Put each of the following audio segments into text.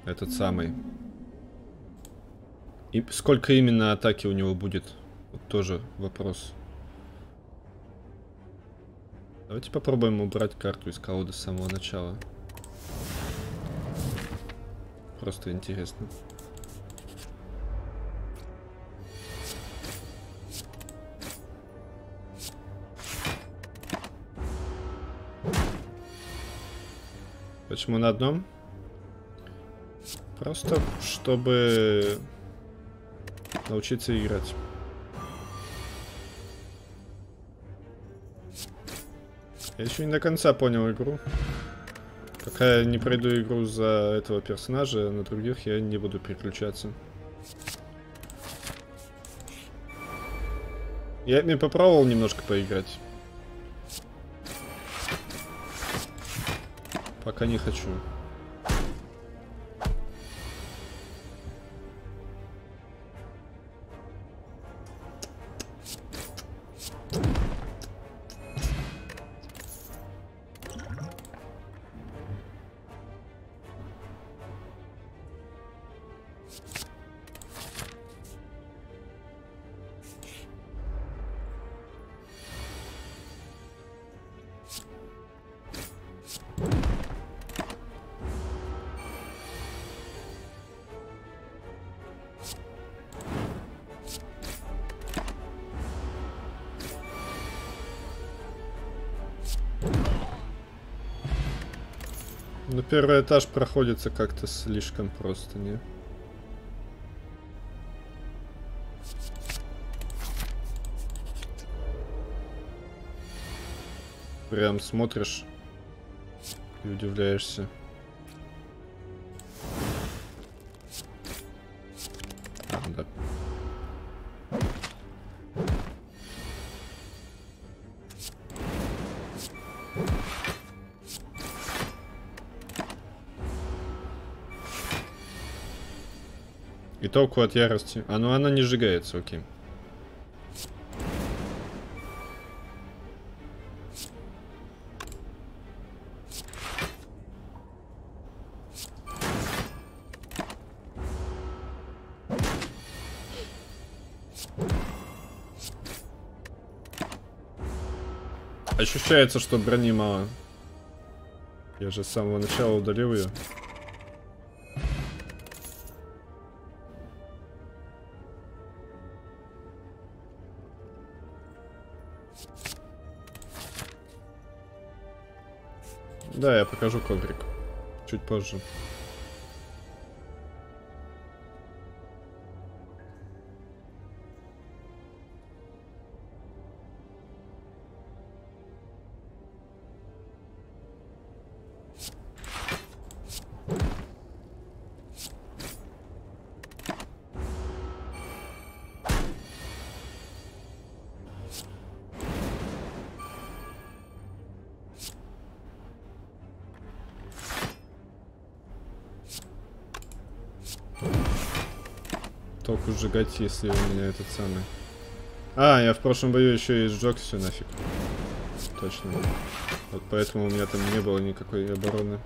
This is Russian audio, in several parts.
Этот самый. И сколько именно атаки у него будет? Вот тоже вопрос. Давайте попробуем убрать карту из колоды с самого начала. Просто интересно. Почему на одном? Просто чтобы научиться играть. Я еще не до конца понял игру. Пока я не пройду игру за этого персонажа, на других я не буду переключаться. Я ими попробовал немножко поиграть. Пока не хочу. Но первый этаж проходится как-то слишком просто, не? Прям смотришь и удивляешься. А, да. И толку от ярости. А ну она не сжигается, окей. Ощущается, что брони мало. Я же с самого начала удалил ее. Да, я покажу коврик чуть позже. Толку сжигать, если у меня этот самый. А, я в прошлом бою еще и сжег все нафиг. Точно. Вот поэтому у меня там не было никакой обороны.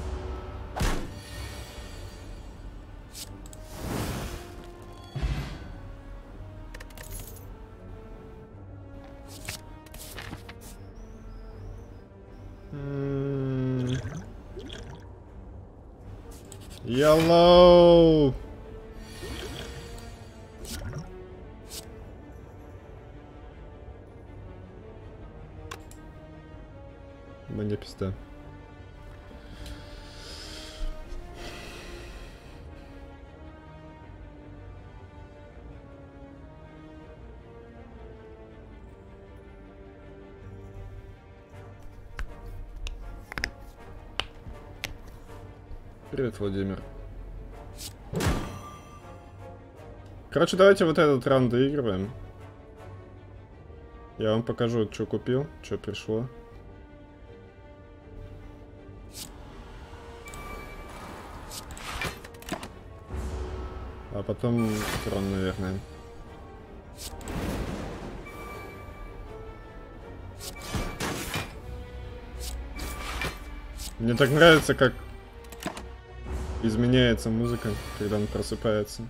Yellow! Мне пизда. Привет, Владимир. Короче, давайте вот этот раунд доигрываем. Я вам покажу, что купил, что пришло. А потом трон, наверное. Мне так нравится, как изменяется музыка, когда он просыпается.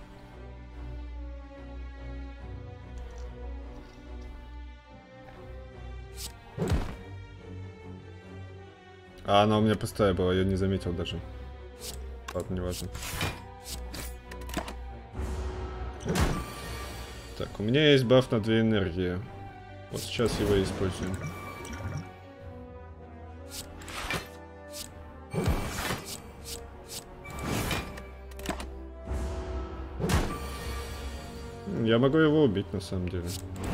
А она у меня пустая была, я не заметил даже. Ладно, не важно. Так, у меня есть баф на 2 энергии. Вот сейчас его и используем. Я могу его убить на самом деле.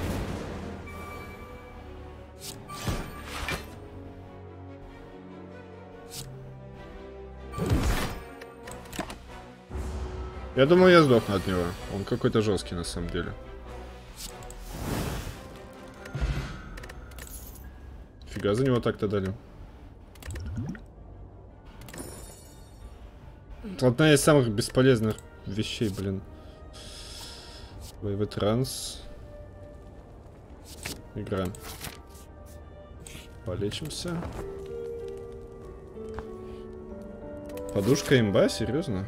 Я думаю, я сдохну от него. Он какой-то жесткий на самом деле. Фига за него так-то дали. Одна из самых бесполезных вещей, блин. Боевой транс. Играем. Полечимся. Подушка имба? Серьезно?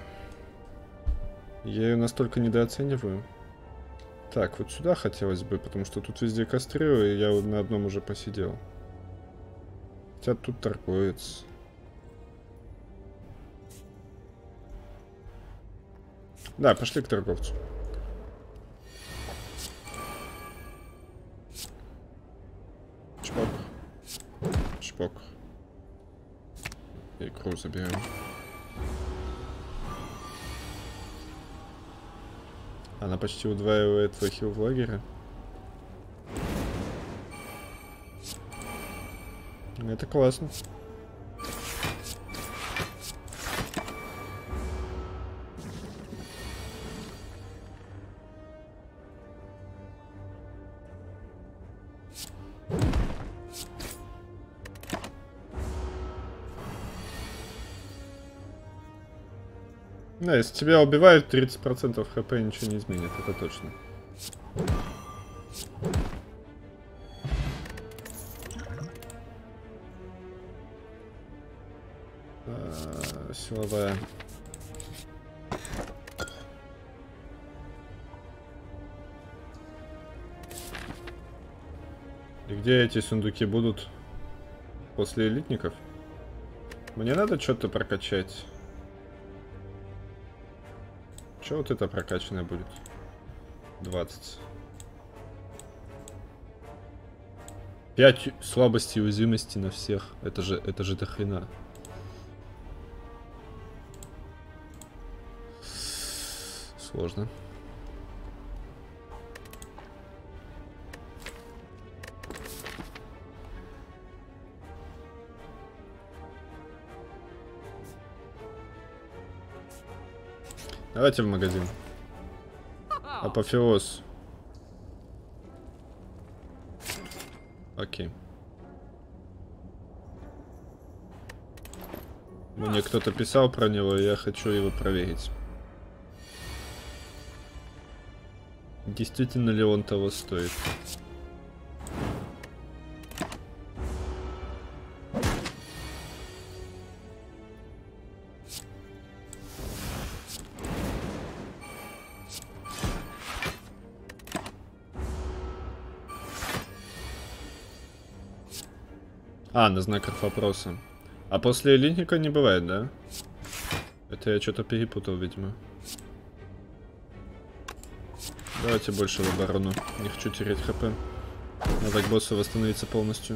Я ее настолько недооцениваю. Так, вот сюда хотелось бы, потому что тут везде кастрирую, и я на одном уже посидел. Хотя тут торговец. Да, пошли к торговцу. Чпок. Чпок. Икру заберем. Она почти удваивает твой хил в лагере. Это классно. Да, если тебя убивают, 30% хп ничего не изменит, это точно. Силовая. И где эти сундуки будут? После элитников? Мне надо что-то прокачать. Что вот это прокачанное будет? 20. 5 слабости и уязвимости на всех. Это же до хрена. Сложно. Давайте в магазин. Апофеоз. Окей. Мне кто-то писал про него, и я хочу его проверить. Действительно ли он того стоит? А, на знаках вопроса. А после элитника не бывает, да? Это я что-то перепутал, видимо. Давайте больше в оборону. Не хочу терять хп. Надо к боссу восстановиться полностью.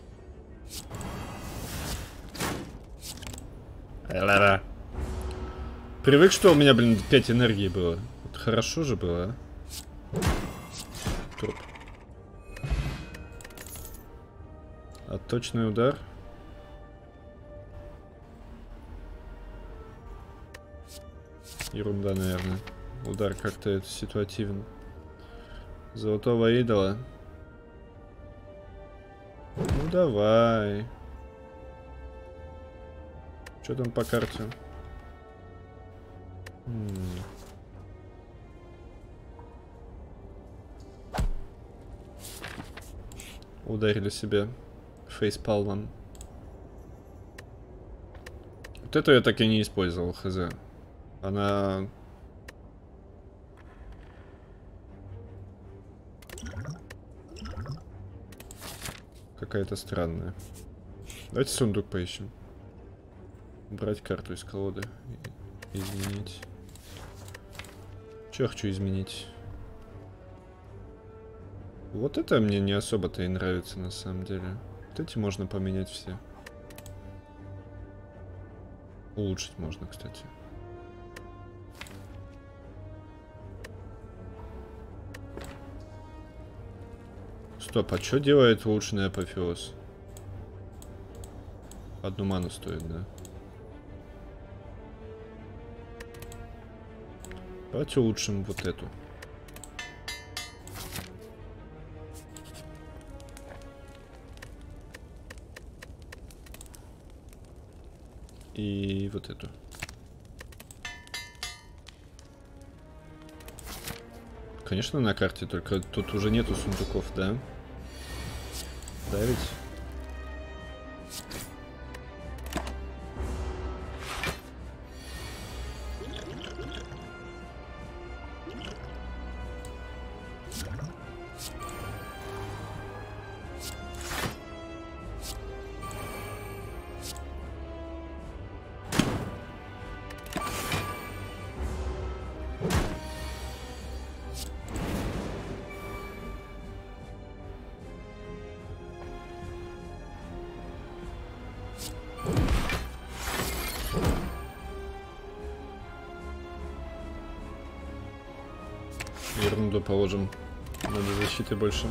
Привык, что у меня, блин, 5 энергии было. Вот хорошо же было, а? Труп. А точный удар? Ерунда, наверное. Удар как-то это ситуативно. Золотого идола. Ну давай. Что там по карте? Ударили себя фейспалмом. Вот эту я так и не использовал, хз. Она... какая-то странная. Давайте сундук поищем. Брать карту из колоды. И изменить. Что я хочу изменить? Вот это мне не особо-то и нравится на самом деле. Вот эти можно поменять все. Улучшить можно, кстати. Стоп, а что делает улучшенный апофеоз? Одну ману стоит, да? Давайте улучшим вот эту. И вот эту. Конечно, на карте, только тут уже нету сундуков, да? Да ведь? Ерунду положим. Надо защиты больше.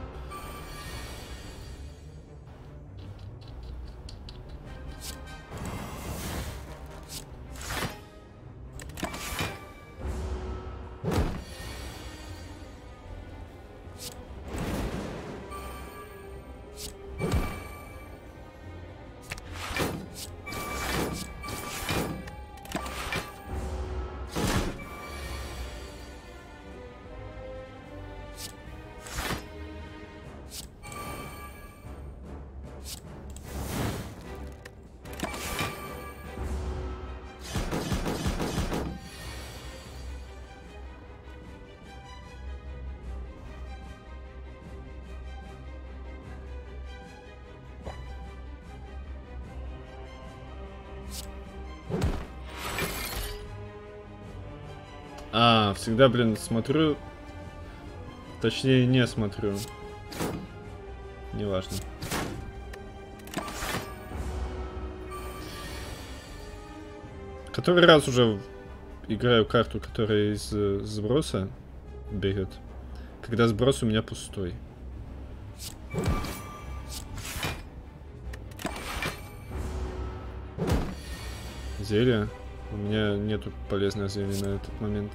А, всегда, блин, смотрю. Точнее, не смотрю. Неважно. Который раз уже играю карту, которая из сброса берет. Когда сброс у меня пустой. Зелье. У меня нету полезных зелий на этот момент.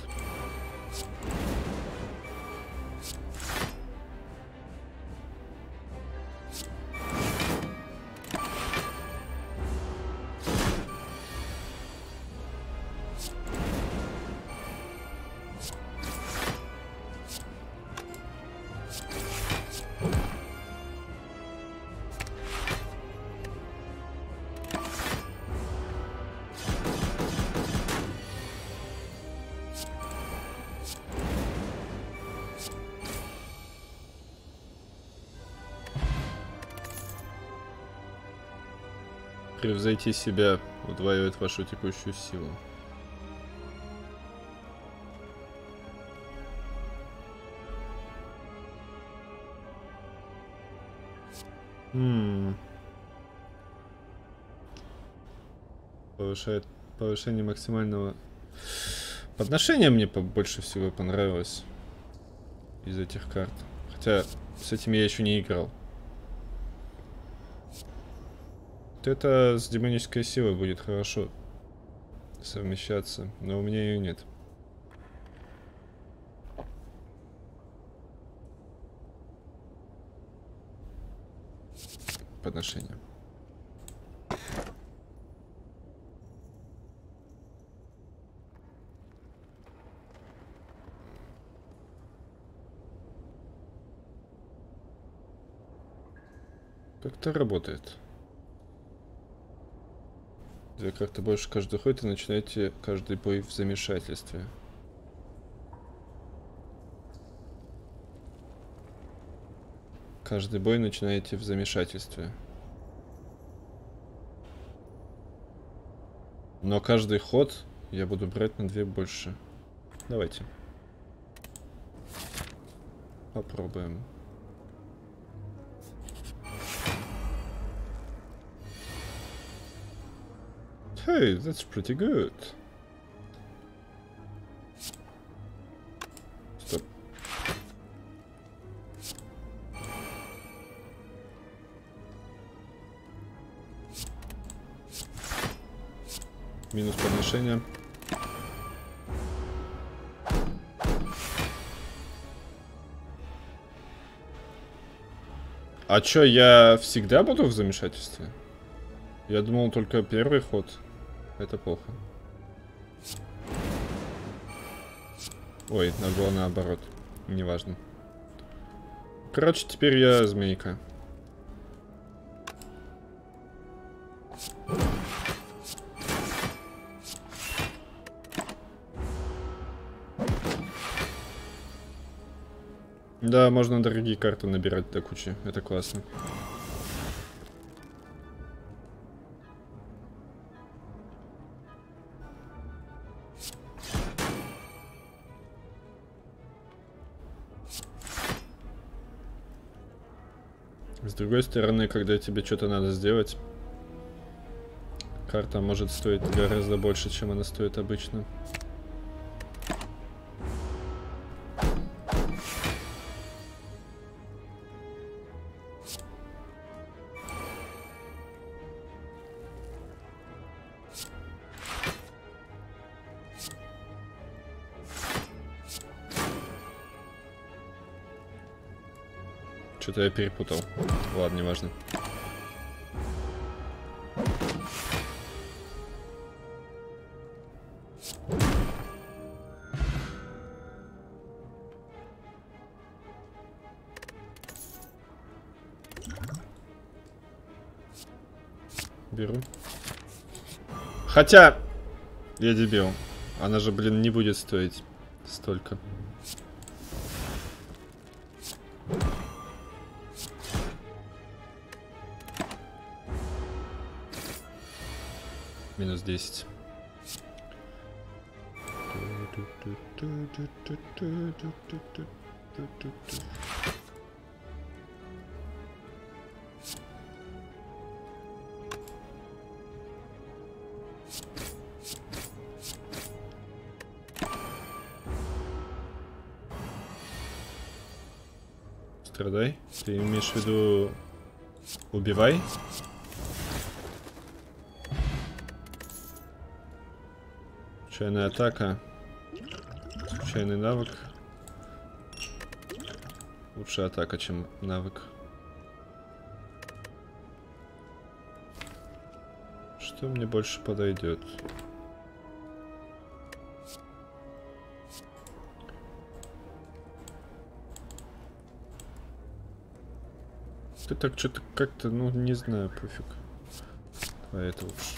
Превзойти себя удваивает вашу текущую силу. Повышает повышение максимального подношения мне больше всего понравилось из этих карт. Хотя с этим я еще не играл. Вот это с демонической силой будет хорошо совмещаться, но у меня ее нет. Подношение. Как это работает? 2 карты больше каждый ход и начинаете каждый бой в замешательстве. Каждый бой начинаете в замешательстве. Но каждый ход я буду брать на 2 больше. Давайте. Попробуем. Hey, that's pretty good. Стоп. Минус подношение. А чё, я всегда буду в замешательстве? Я думал только первый ход. Это плохо. Ой, было наоборот. Неважно. Короче, теперь я змейка. Да, можно дорогие карты набирать до кучи. Это классно. С другой стороны, когда тебе что-то надо сделать, карта может стоить гораздо больше, чем она стоит обычно. Что-то я перепутал. Ладно, неважно. Беру. Хотя, я дебил. Она же, блин, не будет стоить столько. Минус 10. Страдай. Ты имеешь в виду убивай? Случайная атака. Случайный навык. Лучше атака, чем навык. Что мне больше подойдет? Ты так что-то как-то, ну, не знаю, пофиг. А это лучше.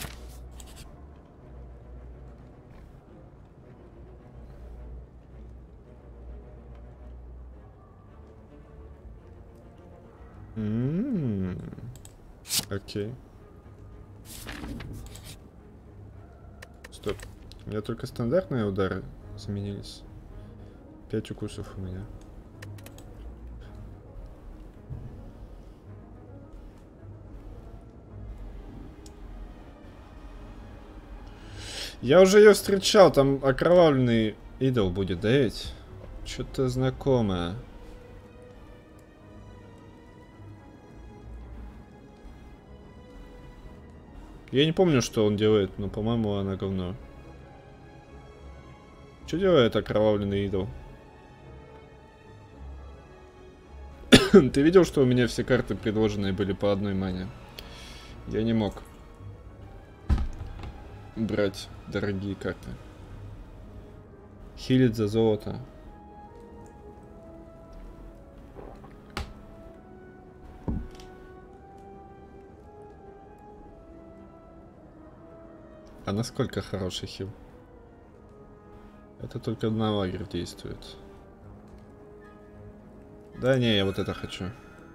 Окей. Стоп. У меня только стандартные удары заменились. 5 укусов у меня. Я уже ее встречал, там окровавленный идол будет, да ведь? Что-то знакомое. Я не помню, что он делает, но, по-моему, она говно. Что делает окровавленный идол? Ты видел, что у меня все карты предложенные были по одной мане? Я не мог брать дорогие карты. Хилит за золото. А насколько хороший хил? Это только на лагерь действует. Да не, я вот это хочу.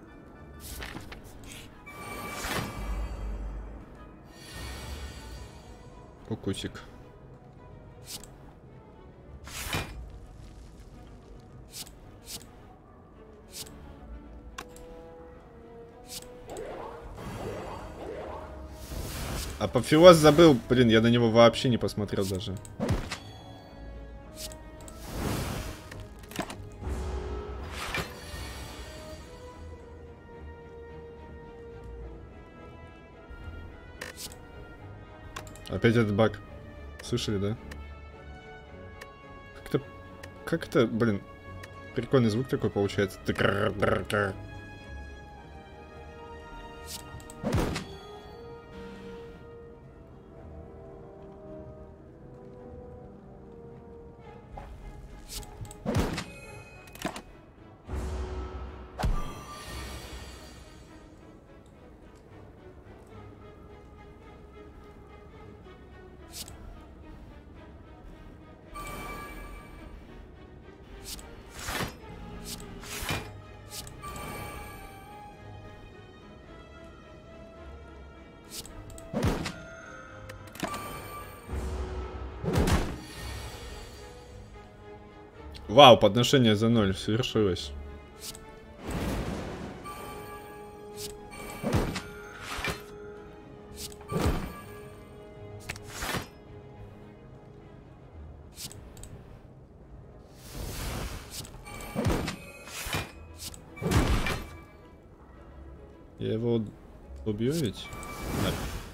Укусик. Апофеоз забыл. Блин, я на него вообще не посмотрел даже. Опять этот баг. Слышали, да? Как это, блин, прикольный звук такой получается. Вау, подношение за 0 совершилось. Я его убью ведь? Да.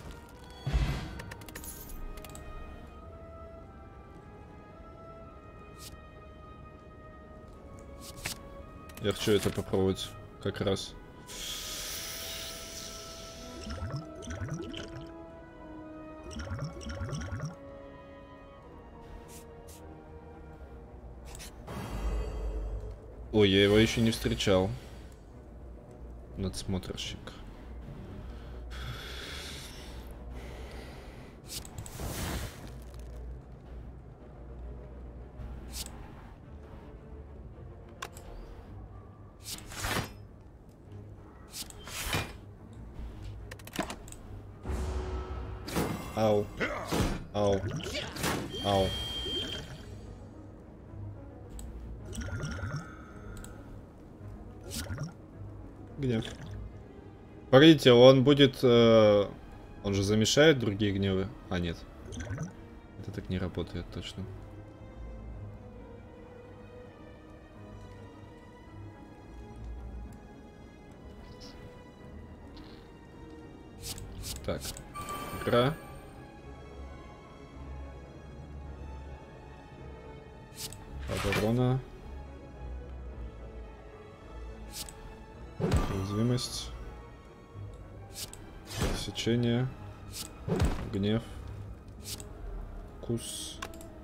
Я хочу это попробовать как раз. Ой, я его еще не встречал. Надсмотрщик. Ау. Ау. Ау. Гнев. Погодите, он будет... он же замешает другие гневы? А, нет. Это так не работает, точно. Так. Игра. Оборона. Уязвимость. Отсечение. Гнев. Вкус.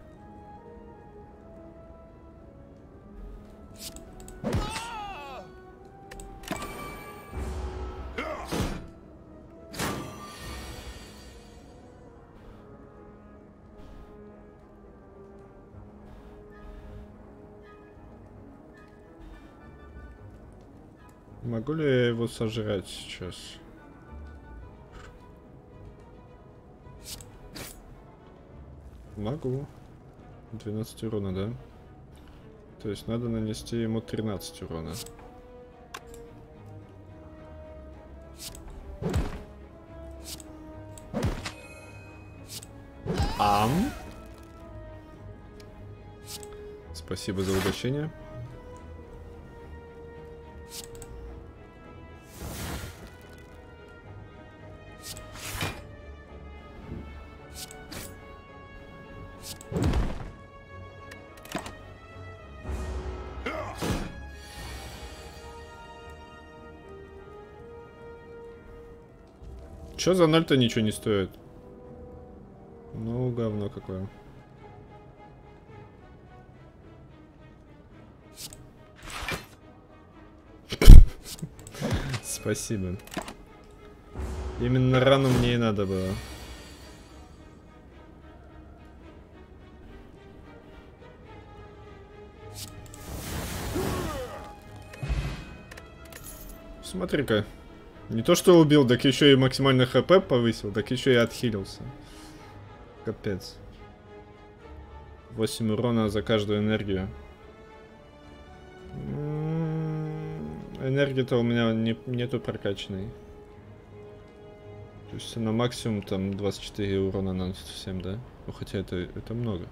Могу ли я его сожрать сейчас? Могу. 12 урона, да? То есть надо нанести ему 13 урона. Спасибо за угощение. Чё за 0-то ничего не стоит? Ну, говно какое. Спасибо. Именно рану мне и надо было. Смотри-ка. Не то что убил, так еще и максимально хп повысил, так еще и отхилился. Капец. 8 урона за каждую энергию. Энергии-то у меня нету прокачанной. То есть на максимум там 24 урона наносит всем, да? Ну хотя это много.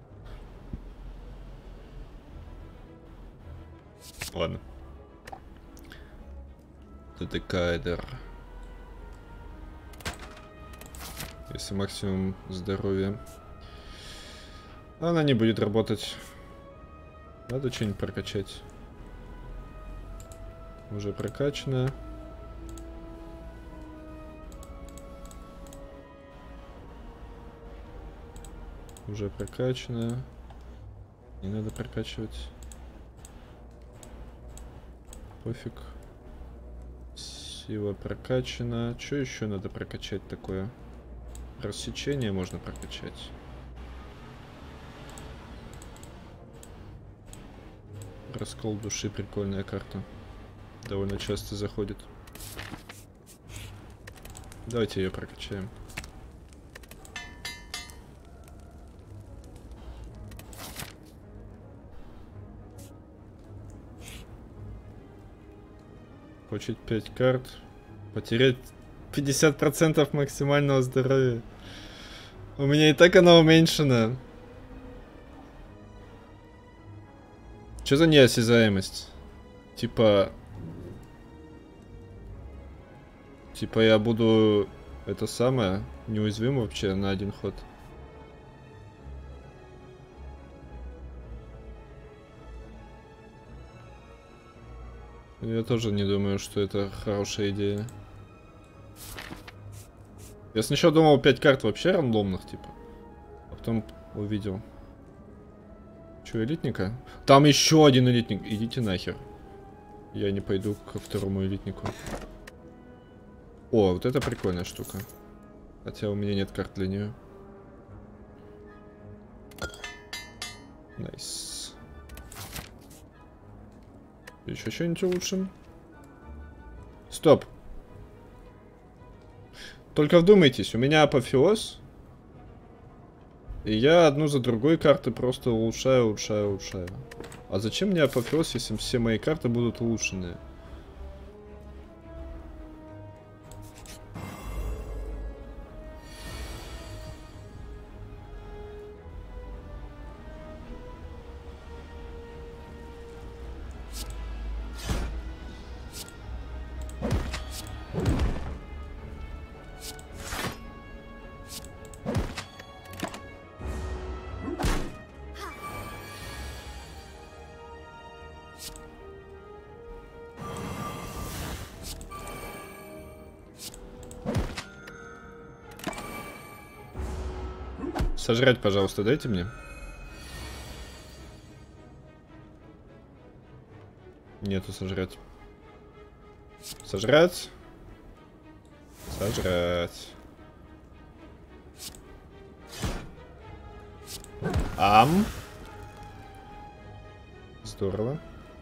Ладно. Дедекайдер. Если максимум здоровья. Она не будет работать. Надо что-нибудь прокачать. Уже прокачано. Уже прокачано. Не надо прокачивать. Пофиг. Сила прокачана. Что еще надо прокачать такое? Рассечение можно прокачать. Раскол души, прикольная карта. Довольно часто заходит. Давайте ее прокачаем. Получить 5 карт. Потерять 50% максимального здоровья. У меня и так оно уменьшено. Что за неосязаемость? Типа я буду это самое неуязвим вообще на один ход. Я тоже не думаю, что это хорошая идея. Я сначала думал 5 карт вообще рандомных, типа. А потом увидел. Че, элитника? Там еще один элитник. Идите нахер. Я не пойду ко второму элитнику. О, вот это прикольная штука. Хотя у меня нет карт для нее. Найс. Еще что-нибудь улучшим? Стоп. Только вдумайтесь, у меня апофеоз. И я одну за другой карты просто улучшаю. А зачем мне апофеоз, если все мои карты будут улучшенные? Сожрать, пожалуйста, дайте мне. Нету сожрать. Сожрать. Сожрать. Ам. Здорово.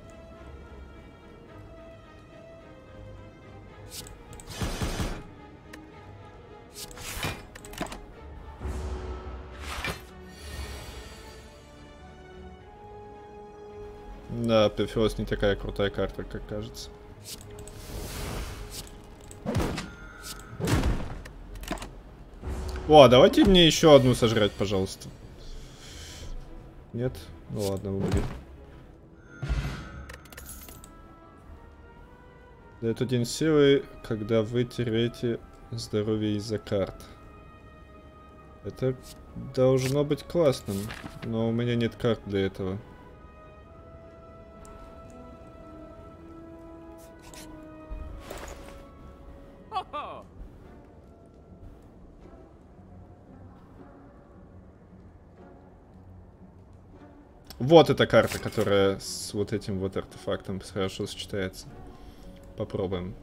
Да, апофеоз не такая крутая карта, как кажется. О, давайте мне еще одну сожрать, пожалуйста. Нет? Ну ладно, убери. Дает один силы, когда вы теряете здоровье из-за карт. Это должно быть классным, но у меня нет карт для этого. Вот эта карта, которая с вот этим вот артефактом хорошо сочетается. Попробуем.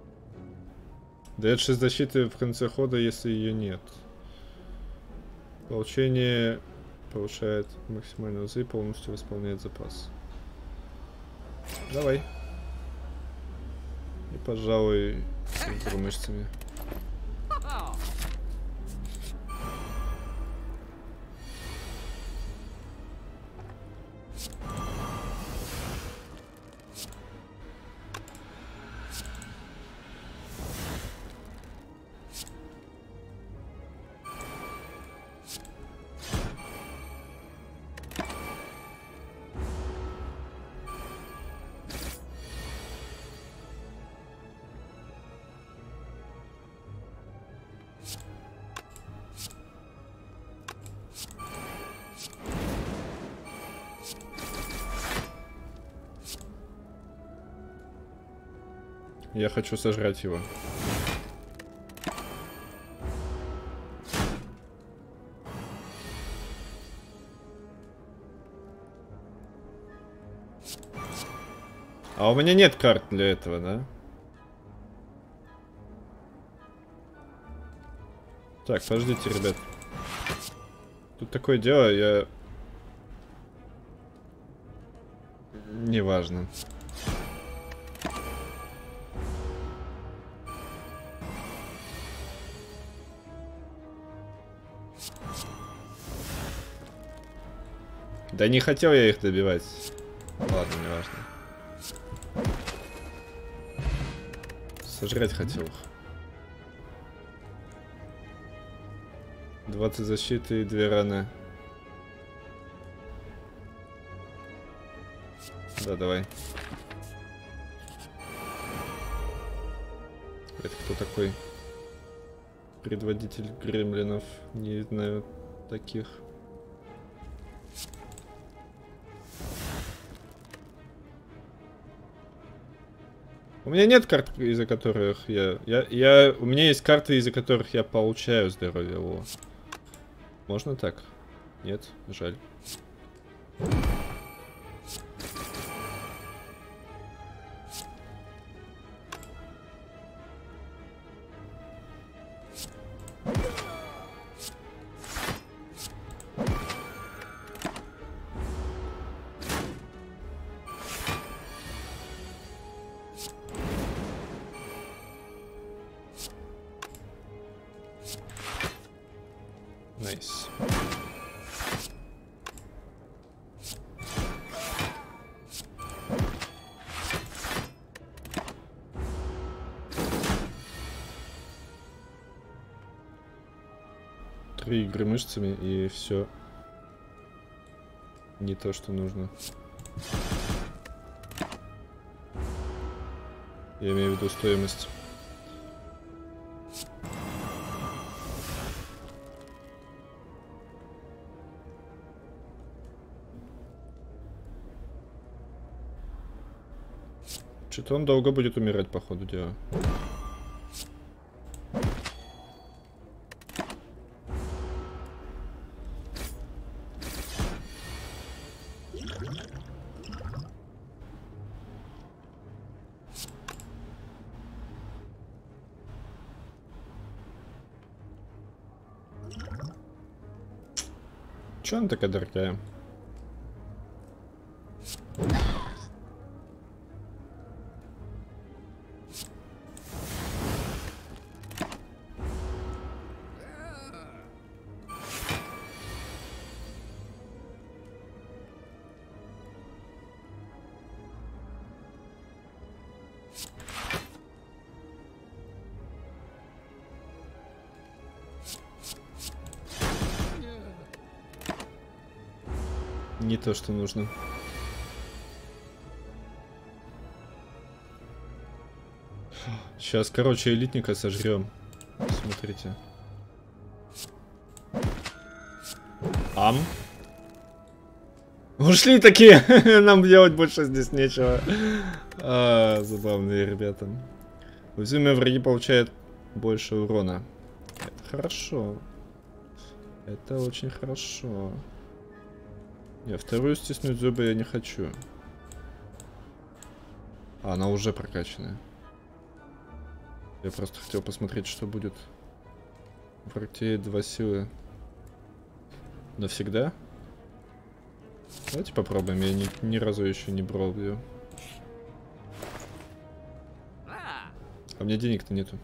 Дает 6 защиты в конце хода, если ее нет. Получение повышает максимальную УЗ и полностью восполняет запас. Давай. И, пожалуй, с мышцами. Я хочу сожрать его. А у меня нет карт для этого, да? Так, подождите, ребят. Тут такое дело, я... Неважно. Да не хотел я их добивать. Ладно, не важно. Сожрать хотел их. 20 защиты и 2 раны. Да, давай. Это кто такой? Предводитель гремлинов. Не знаю таких. У меня нет карт, из-за которых у меня есть карты, из-за которых я получаю здоровье. О. Можно так? Нет? Жаль. Найс. Три игры мышцами и все. Не то, что нужно. Я имею в виду стоимость. Что-то он долго будет умирать, по ходу дела. Чё она такая дорогая? Не то, что нужно. Сейчас, короче, элитника сожрем. Смотрите. Ам. Ушли такие. Нам делать больше здесь нечего. Забавные ребята. Уязвимые враги получают больше урона. Это хорошо. Это очень хорошо. Не, вторую стиснуть зубы я не хочу. А, она уже прокачанная. Я просто хотел посмотреть, что будет. В арте 2 силы. Навсегда? Давайте попробуем. Я ни разу еще не брал ее. А у меня денег-то нету.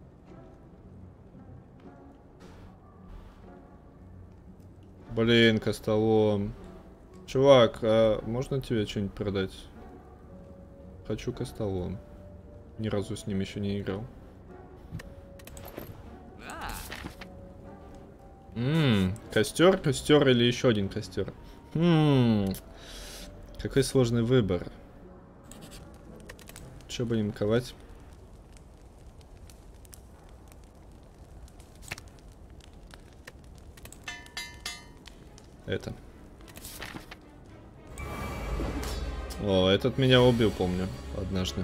Блин, костолом. Чувак, а можно тебе что-нибудь продать? Хочу костолом. Ни разу с ним еще не играл. Костер, костер или еще один костер? Какой сложный выбор. Че будем ковать? Это. О, этот меня убил, помню, однажды.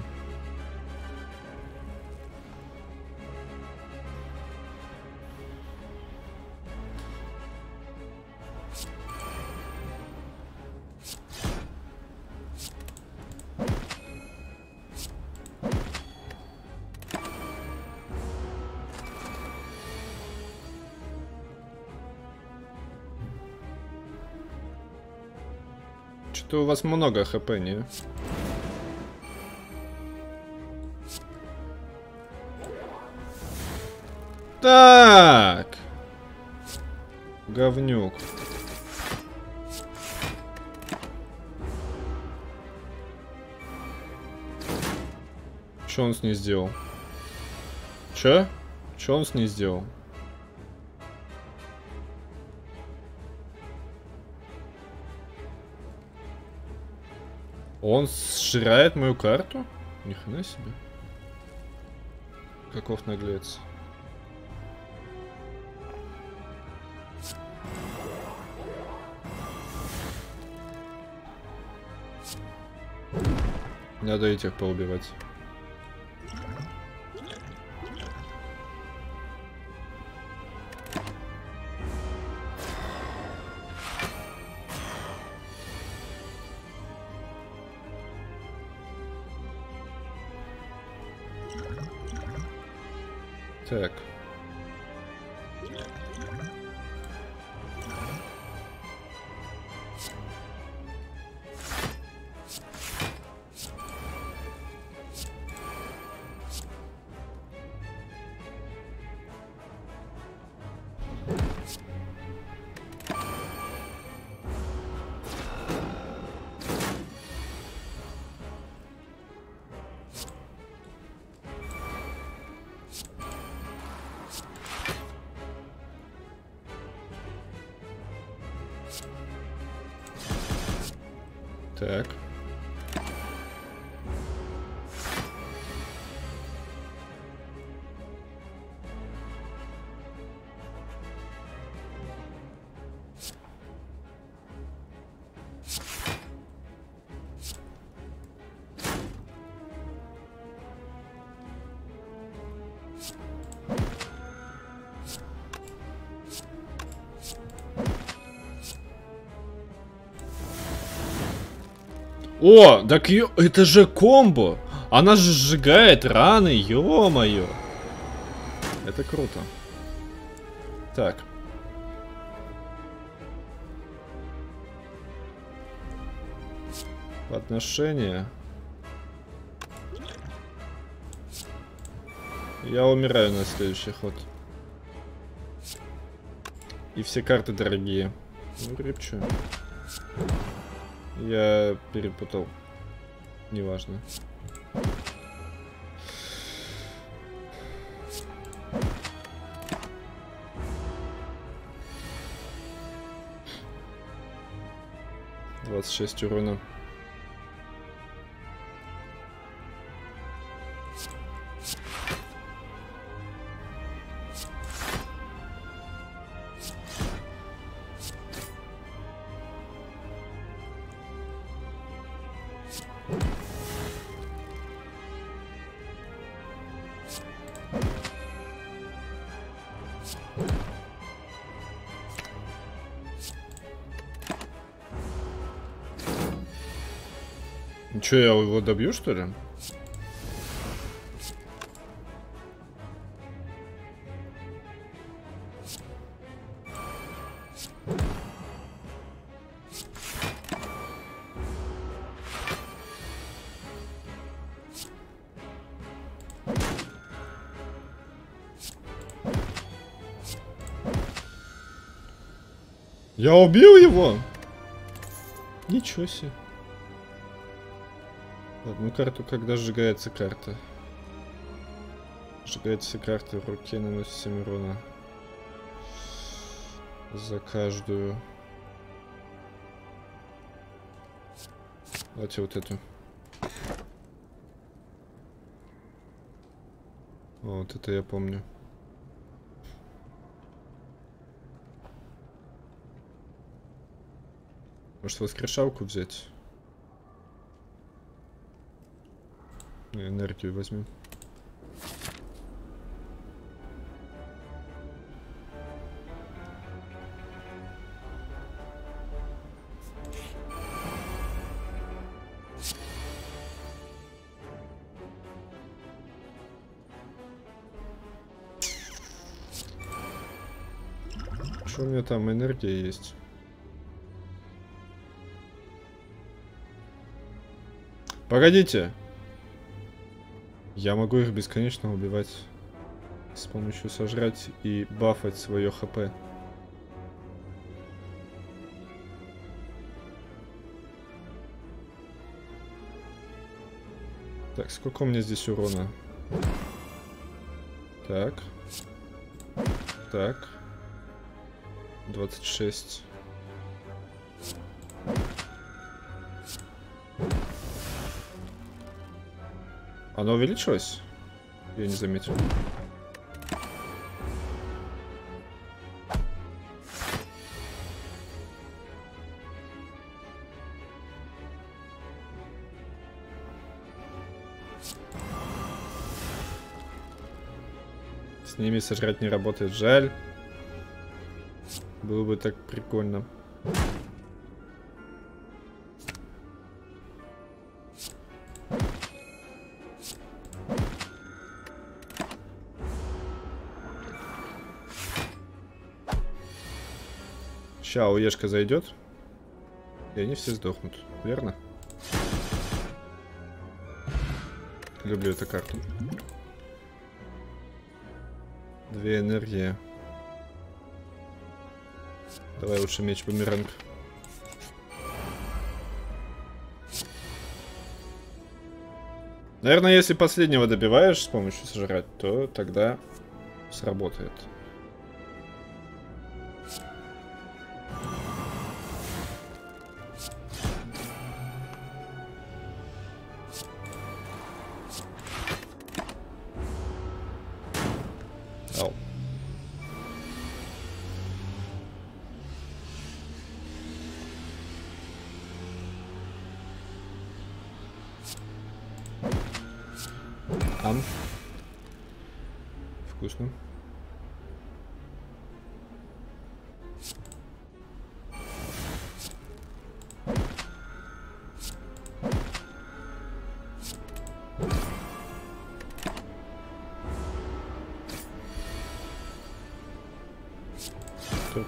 Что-то у вас много хп, не? Так! Говнюк. Что он с ней сделал? Че? Что он с ней сделал? Он сжирает мою карту? Ни хрена себе. Каков наглец. Надо этих поубивать. Так. Так. О, так это же комбо. Она же сжигает раны, ё-моё. Это круто. Так. Отношения. Я умираю на следующий ход. И все карты дорогие. Ну, репчу. Я перепутал. Неважно. Двадцать 6 урона. Че, я его добью, что ли? Я убил его! Ничего себе. Одну карту, когда сжигается карта. Сжигается карта в руке, наносит 7 урона. За каждую. Давайте вот эту. Вот это я помню. Может, воскрешалку взять? Энергию возьмем. Что у меня там энергия есть? Погодите! Я могу их бесконечно убивать с помощью сожрать и бафать свое хп. Так, сколько у меня здесь урона? Так. Так. 26. Оно увеличилось? Я не заметил. С ними сожрать не работает. Жаль. Было бы так прикольно. Ща уешка зайдет, и они все сдохнут, верно? Люблю эту карту. 2 энергии. Давай лучше меч-бумеранг. Наверное, если последнего добиваешь с помощью сожрать, то тогда сработает. Ау. Ам. Вкусно. Стоп.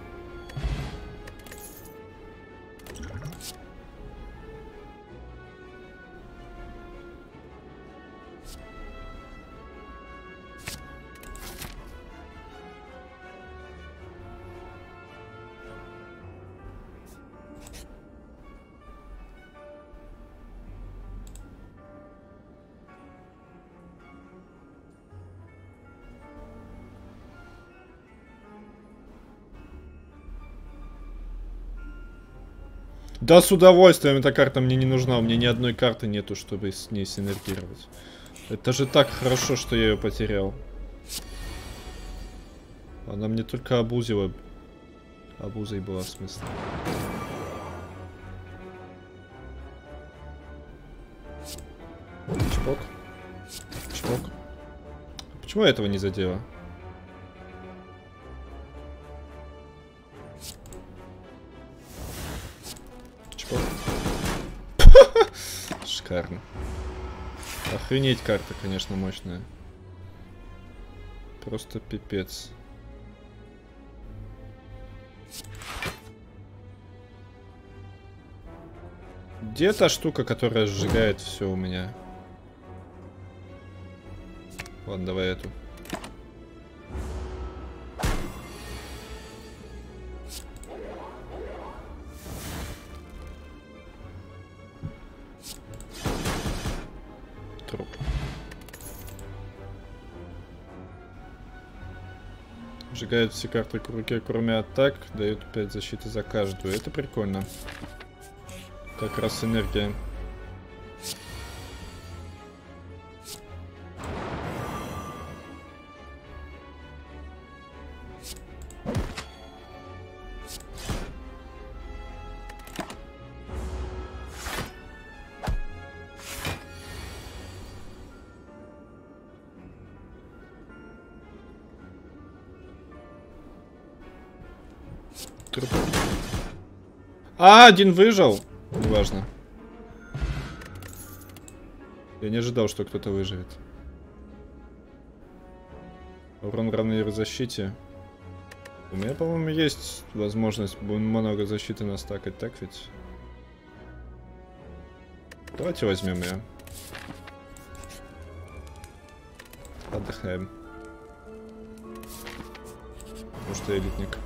Да, с удовольствием, эта карта мне не нужна. У меня ни одной карты нету, чтобы с ней синергировать. Это же так хорошо, что я ее потерял. Она мне только обузила. Обузой была, в смысле. Чпок. Чпок. Почему я этого не задела? Шикарно. Охренеть, карта, конечно, мощная. Просто пипец. Где та штука, которая сжигает все у меня? Ладно, давай эту. Труп. Сжигают все карты к руке, кроме атак. Дают 5 защиты за каждую. Это прикольно. Как раз энергия. А, один выжил. Неважно. Я не ожидал, что кто-то выживет. Урон равный защите. У меня, по-моему, есть возможность много защиты настакать, так ведь? Давайте возьмем ее. Отдыхаем. Потому что я элитник.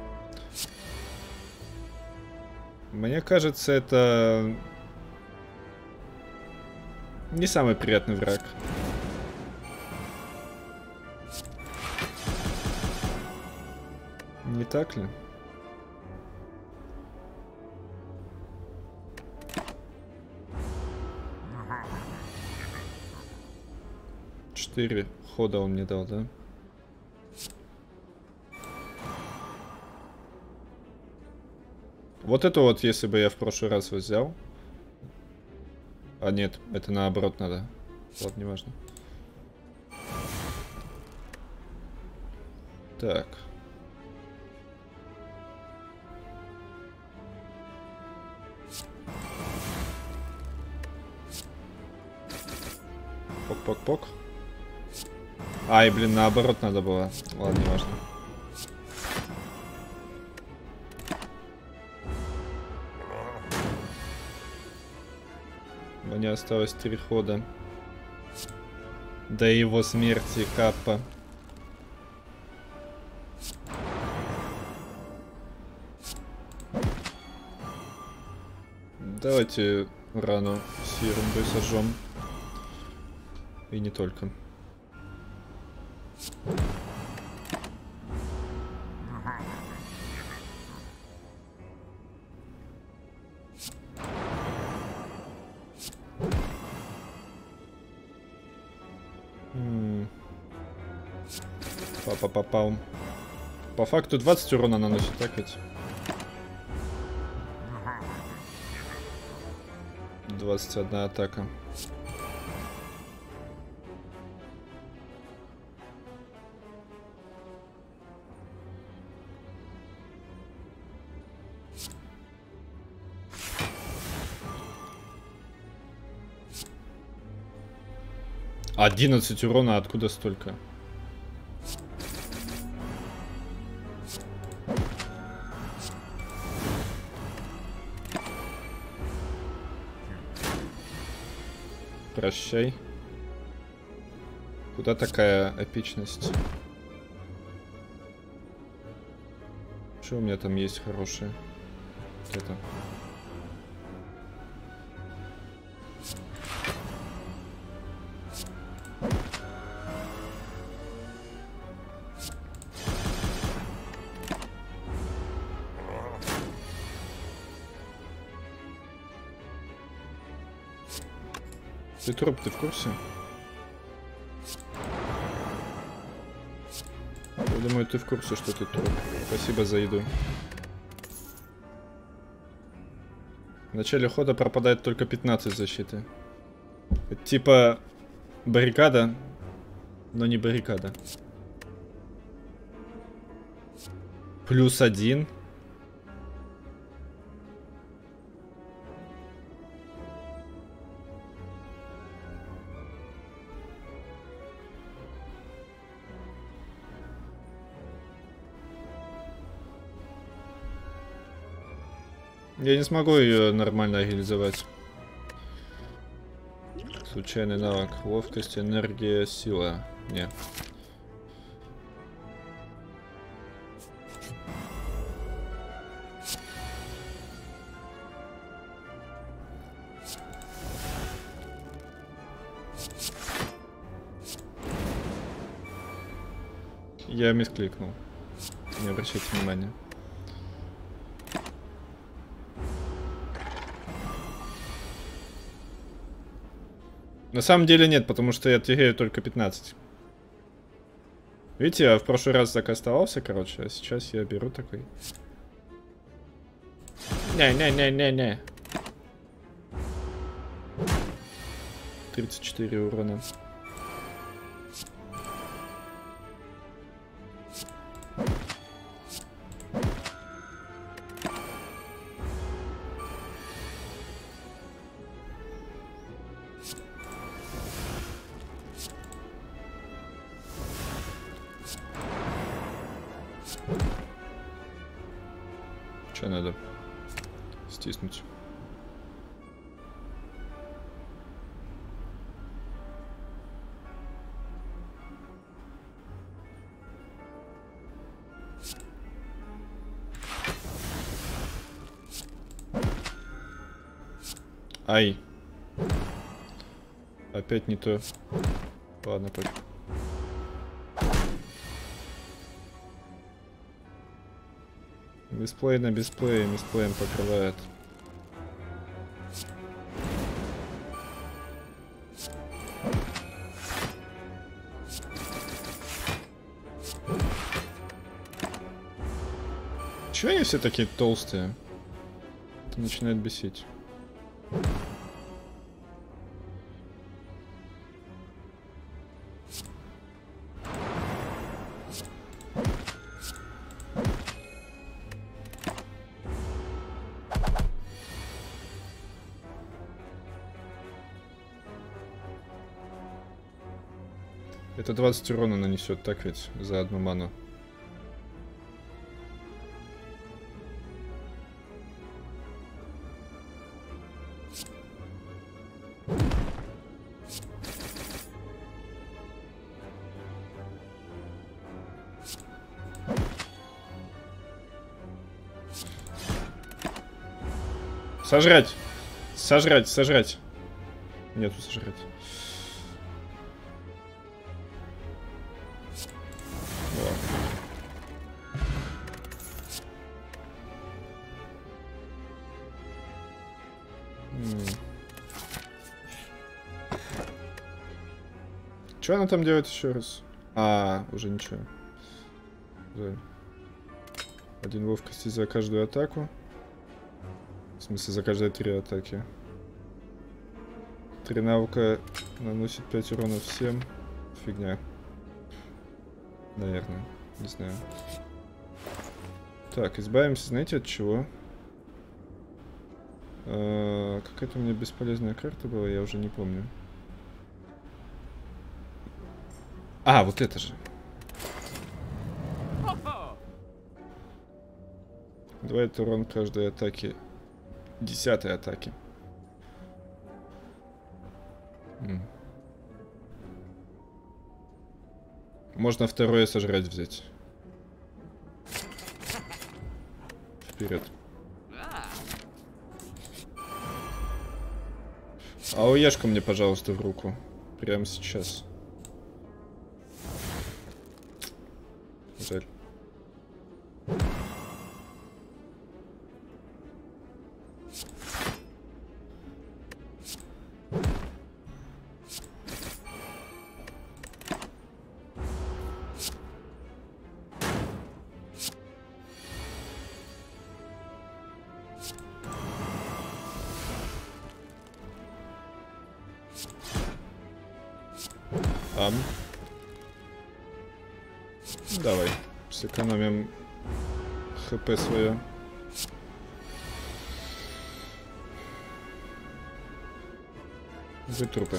Мне кажется, это не самый приятный враг. Не так ли? Четыре хода он мне дал, да? Вот это вот, если бы я в прошлый раз взял. А нет, это наоборот надо. Ладно, неважно. Так. Пок-пок-пок. Ай, блин, наоборот надо было. Ладно, неважно. Мне осталось 3 хода. До его смерти, Каппа. Давайте рану с ерундой сожжем. И не только. Попал. По факту 20 урона наносит, так ведь? 21 атака. $11 урона, откуда столько? Прощай. Куда такая эпичность? Что у меня там есть хорошее? Это. Ты труп, ты в курсе? Я думаю, ты в курсе, что ты труп. Спасибо за еду. В начале хода пропадает только 15 защиты. Это типа баррикада, но не баррикада. +1. Я не смогу ее нормально реализовать. Случайный навык. Ловкость, энергия, сила. Не. Я мискликнул. Не обращайте внимания. На самом деле нет, потому что я теряю только 15. Видите, я в прошлый раз так оставался, короче, а сейчас я беру такой. Не-не-не-не-не. 34 урона. Что надо? Стиснуть. Ай. Опять не то. Ладно, пофиг. Бесплей на бесплее, бесплеем покрывает. Чего они все такие толстые? Это начинает бесить. Это 20 урона нанесет, так ведь? За одну ману. Сожрать! Сожрать, сожрать! Нету сожрать. Что она там делает еще раз? А, уже ничего. Да. 1 ловкости за каждую атаку. В смысле, за каждые 3 атаки. 3 навыка наносит 5 урона всем. Фигня. Наверное. Не знаю. Так, избавимся, знаете, от чего? Какая-то у меня бесполезная карта была, я уже не помню. А, вот это же. Добавит урон каждой атаки. 10-й атаки. Можно второе сожрать взять. Вперед. АОЕшку мне, пожалуйста, в руку. Прямо сейчас. Жаль. Давай, сэкономим хп свое. Вы трупы.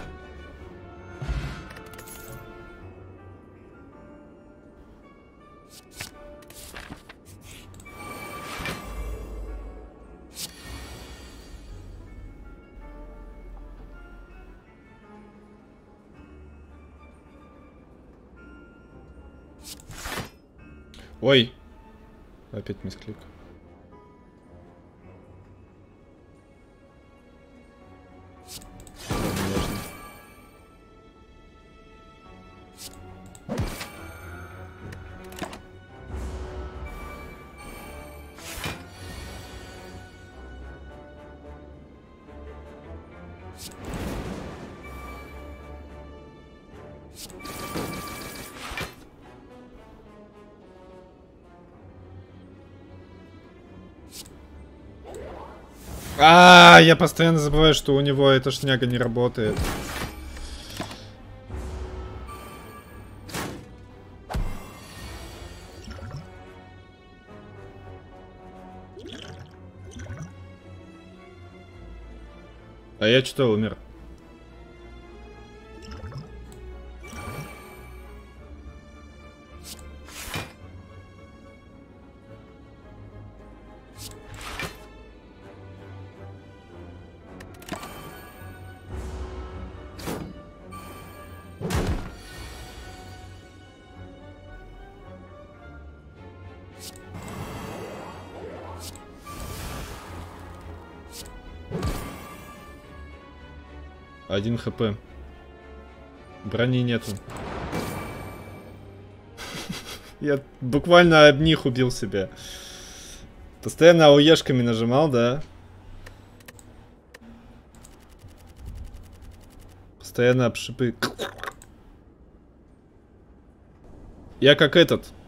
Ой! Опять мисклик. Я постоянно забываю, что у него эта шняга не работает. А я что, умер? Один хп. Брони нету. Я буквально об них убил себя. Постоянно ауешками нажимал, да? Постоянно об шипы. Я как этот.